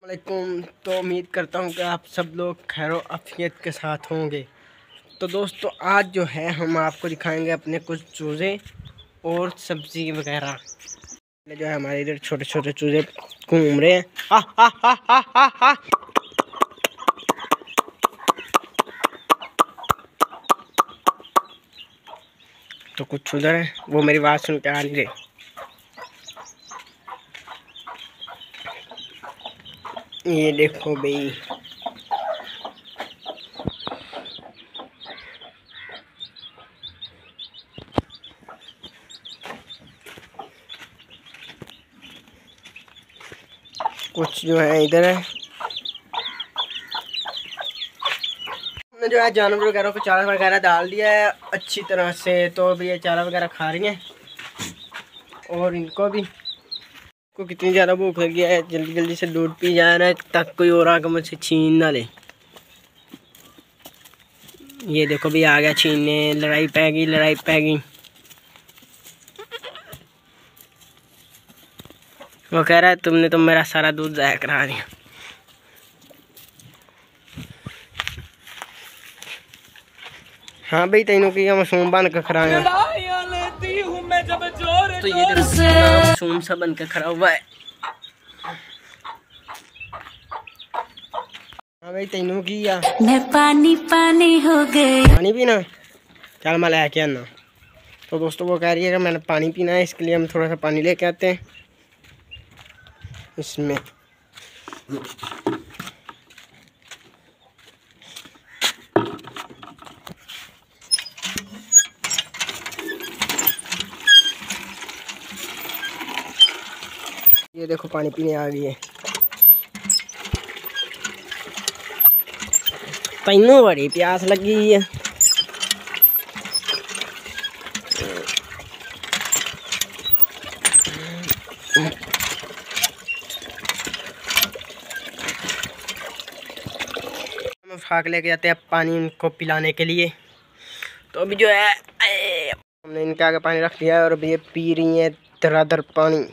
वालेकुम। तो उम्मीद करता हूँ कि आप सब लोग खैरो आफियत के साथ होंगे। तो दोस्तों आज जो है हम आपको दिखाएंगे अपने कुछ चूज़े और सब्ज़ी वगैरह। जो है हमारे इधर छोटे छोटे चूज़े घूम रहे हैं। हा हा हा हा हा हा। तो कुछ उधर है, वो मेरी बात सुन के आ नहीं रहे। ये देखो भाई, कुछ जो है इधर है। हमने जो है जानवर वगैरह को चारा वगैरह डाल दिया है अच्छी तरह से। तो अभी ये चारा वगैरह खा रही हैं और इनको भी को कितनी ज़्यादा भूख लगी है, जल्दी जल्दी से दूध पी जा रहा है ताकि कोई और आके मुझसे छीन ना ले। ये देखो भी आ गया छीनने, लड़ाई पैगी लड़ाई पैगी। वो कह रहा है तुमने तो मेरा सारा दूध ज़ाया करा दिया। हाँ भाई तेनों की मासूम बन के खड़ा है। तो ये मासूम सा बन के खड़ा हुआ है। हाँ भाई तेनों की मैं पानी पानी हो गई। पानी पीना, चल मैं लेके आना। तो दोस्तों वो कह रही है कि मैंने पानी पीना है, इसके लिए हम थोड़ा सा पानी लेके आते हैं इसमें। ये देखो पानी पीने आ गई है। तैनू बड़ी प्यास लगी है। हम फाक लेके जाते हैं पानी इनको पिलाने के लिए। तो अभी जो है हमने इनके आगे पानी रख दिया है और अभी ये पी रही है दरादर पानी।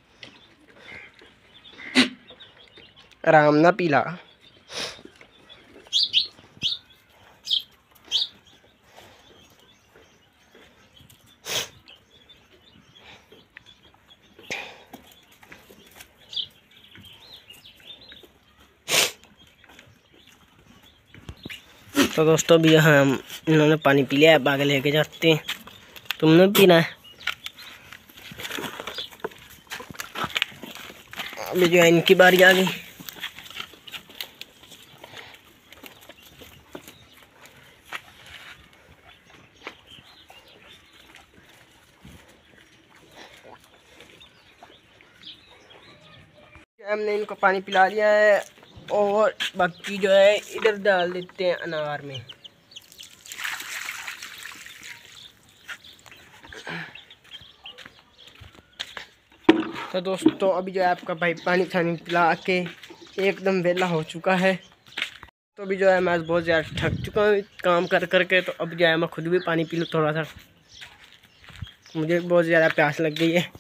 आराम ना पीला। तो दोस्तों भी हम इन्होंने पानी पी लिया है, आगे लेके जाते हैं। तुमने पीना है। अभी जो है इनकी बारी आ गई। हमने इनको पानी पिला लिया है और बाकी जो है इधर डाल देते हैं अनार में। तो दोस्तों अभी जो है आपका भाई पानी खानी पिला के एकदम वेला हो चुका है। तो अभी जो है मैं बहुत ज़्यादा थक चुका हूँ काम कर करके। तो अब जो है मैं खुद भी पानी पी लूँ थोड़ा सा, मुझे बहुत ज़्यादा प्यास लग गई है।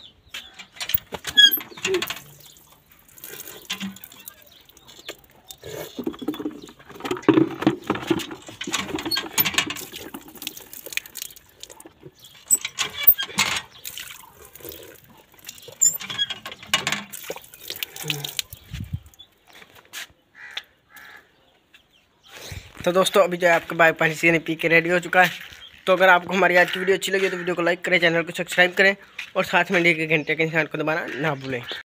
तो दोस्तों अभी जो है आपका भाई पानी से पी के रेडी हो चुका है। तो अगर आपको हमारी आज की वीडियो अच्छी लगी तो वीडियो को लाइक करें, चैनल को सब्सक्राइब करें और साथ में घंटे के निशान को दबाना ना भूलें।